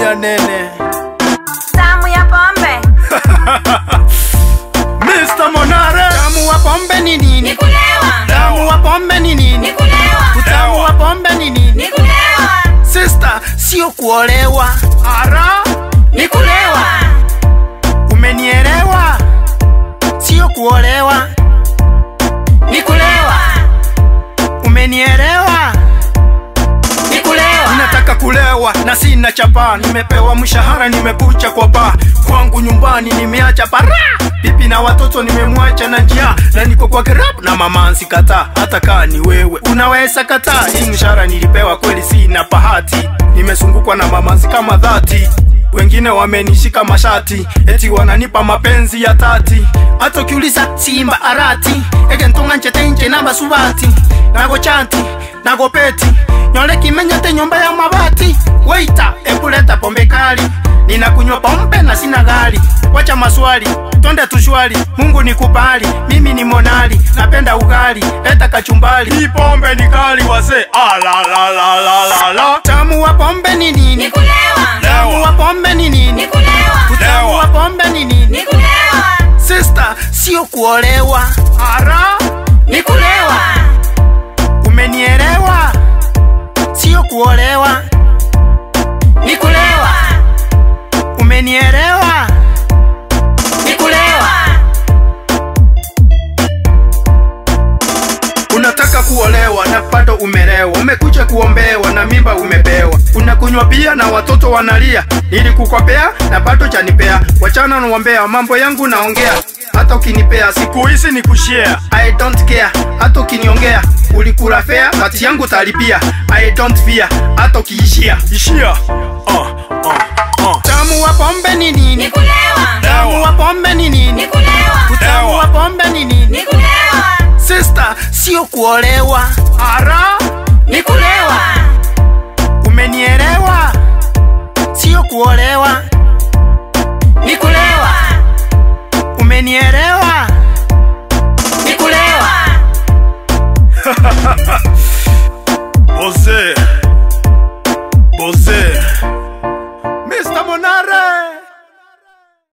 dunia nene. Tamu ya pombe. Mr. Monare. Tamu wa pombe ni nini? Ni kulewa. Tamu wa pombe ni nini? Ni kulewa. Utamu wa pombe ni nini? Ni kulewa. Sister, sio kuolewa. Ara. Ni kulewa. Umenielewa? Sio kuolewa. Ni kulewa. Umenielewa? Ni kulewa. Nataka kulewa na sina chapa. Nimepewa mshahara nimekucha kwa bar. Kwangu nyumbani nimeacha para. Pipi na watoto nimemwacha na njia. Na niko kwa kerap na mama nsikata. Hata kaa ni wewe unaweza kataa. Hii mshahara nilipewa kweli sina bahati. Nimesungukwa na mama kama dhati. Wengine wamenishika mashati. Eti wananipa mapenzi ya tati. Hata ukiuliza simba arati. Ege ntonga nchetenche namba subati. Nago chanti, nago peti. Nyole kimenyete nyumba ya mabati. Waiter, epuleta pombe kali. Ninakunywa pombe na sina gari. Wacha maswali, twende tushwali. Mungu nikubali, mimi ni monali. Napenda ugali, leta kachumbali. Hii pombe ni kali wazee. La la la la la la. Tamu wa pombe ni nini? Ni kulewa. Tamu wa pombe ni nini? Ni kulewa. Utamu wa pombe ni nini? Ni kulewa. Sister, sio kuolewa. Ara. Ni kulewa. Umenielewa? Sio kuolewa. Ni kulewa. Umenielewa? Ni kulewa. Unataka kuolewa na bado umelewa. Umekuja kuombewa na mimba umepewa. Unakunywa bia na watoto wanalia. Nilikukopea na bado janipea. Wachana nuombea mambo yangu naongea. Hata ukinipea siku hizi ni kushare. I don't care. Hata ukiniongea ulikula fea kati yangu talipia. I don't fear. Hata ukiishia ishia. Tamu wa pombe ni nini? Ni kulewa. Tamu wa pombe ni nini? Ni kulewa. Utamu wa pombe ni nini? Ni kulewa. Sister, sio kuolewa. Ara. Ni kulewa.